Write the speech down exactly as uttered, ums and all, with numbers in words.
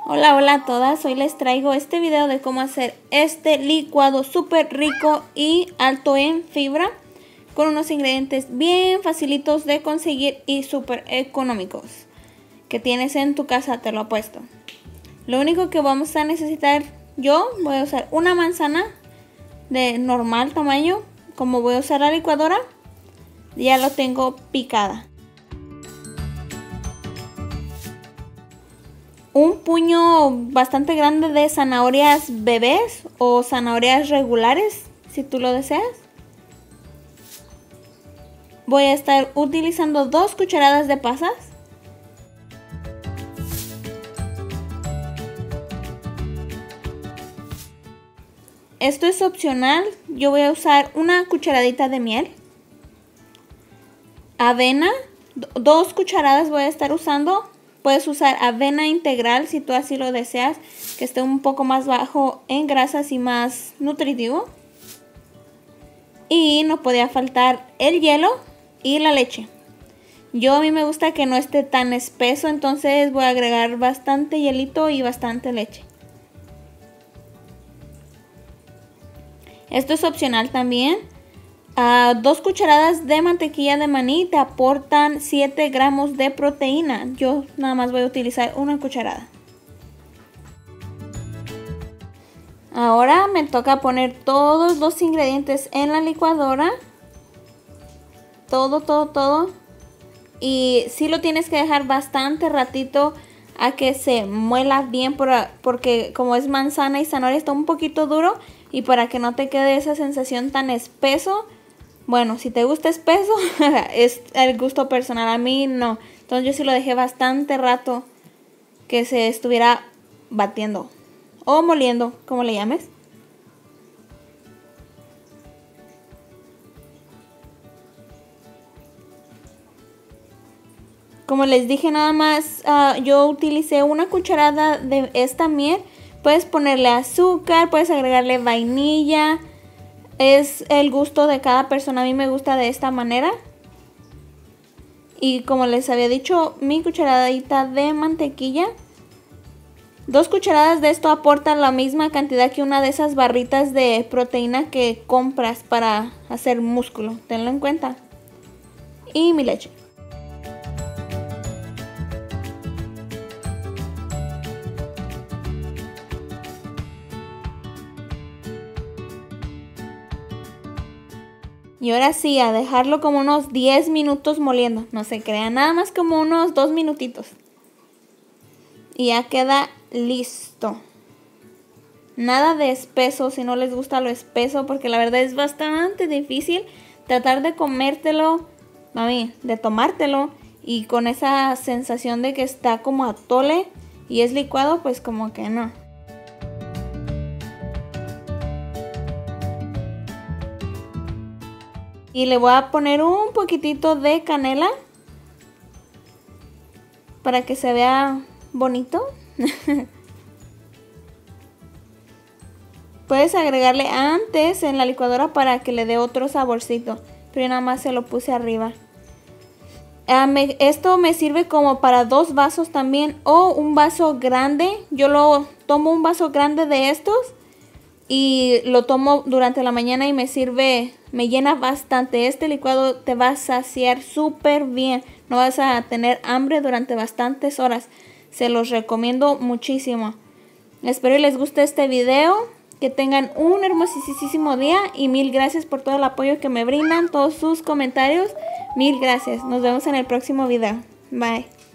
Hola, hola a todas, hoy les traigo este video de cómo hacer este licuado súper rico y alto en fibra con unos ingredientes bien facilitos de conseguir y súper económicos que tienes en tu casa, te lo apuesto. Lo único que vamos a necesitar, yo voy a usar una manzana de normal tamaño. Como voy a usar la licuadora, ya lo tengo picada. Un puño bastante grande de zanahorias bebés o zanahorias regulares, si tú lo deseas. Voy a estar utilizando dos cucharadas de pasas. Esto es opcional, yo voy a usar una cucharadita de miel. Avena, dos cucharadas voy a estar usando. Puedes usar avena integral si tú así lo deseas, que esté un poco más bajo en grasas y más nutritivo. Y no podía faltar el hielo y la leche. Yo a mí me gusta que no esté tan espeso, entonces voy a agregar bastante hielito y bastante leche. Esto es opcional también. Uh, dos cucharadas de mantequilla de maní te aportan siete gramos de proteína. Yo nada más voy a utilizar una cucharada. Ahora me toca poner todos los ingredientes en la licuadora. Todo, todo, todo. Y sí lo tienes que dejar bastante ratito a que se muela bien, porque como es manzana y zanahoria está un poquito duro. Y para que no te quede esa sensación tan espeso. Bueno, si te gusta espeso, es el gusto personal, a mí no. Entonces yo sí lo dejé bastante rato que se estuviera batiendo o moliendo, como le llames. Como les dije, nada más uh, yo utilicé una cucharada de esta miel. Puedes ponerle azúcar, puedes agregarle vainilla. Es el gusto de cada persona, a mí me gusta de esta manera. Y como les había dicho, mi cucharadita de mantequilla. Dos cucharadas de esto aportan la misma cantidad que una de esas barritas de proteína que compras para hacer músculo, tenlo en cuenta. Y mi leche. Y ahora sí, a dejarlo como unos diez minutos moliendo. No se crean, nada más como unos dos minutitos. Y ya queda listo. Nada de espeso si no les gusta lo espeso, porque la verdad es bastante difícil tratar de comértelo, mami, de tomártelo. Y con esa sensación de que está como atole y es licuado, pues como que no. Y le voy a poner un poquitito de canela para que se vea bonito. Puedes agregarle antes en la licuadora para que le dé otro saborcito, pero yo nada más se lo puse arriba. Uh, me, esto me sirve como para dos vasos también, o un vaso grande. Yo lo tomo un vaso grande de estos y lo tomo durante la mañana y me sirve, me llena bastante. Este licuado te va a saciar súper bien. No vas a tener hambre durante bastantes horas. Se los recomiendo muchísimo. Espero que les guste este video. Que tengan un hermosísimo día. Y mil gracias por todo el apoyo que me brindan. Todos sus comentarios. Mil gracias. Nos vemos en el próximo video. Bye.